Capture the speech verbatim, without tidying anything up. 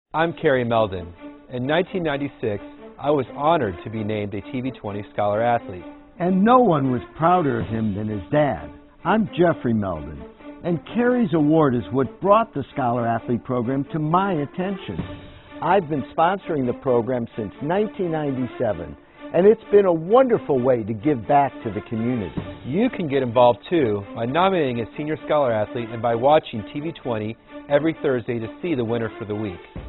I'm Carey Meldon. In nineteen ninety-six, I was honored to be named a T V twenty Scholar Athlete. And no one was prouder of him than his dad. I'm Jeffrey Meldon, and Carey's award is what brought the Scholar Athlete program to my attention. I've been sponsoring the program since nineteen ninety-seven, and it's been a wonderful way to give back to the community. You can get involved too by nominating a Senior Scholar Athlete and by watching T V twenty every Thursday to see the winner for the week.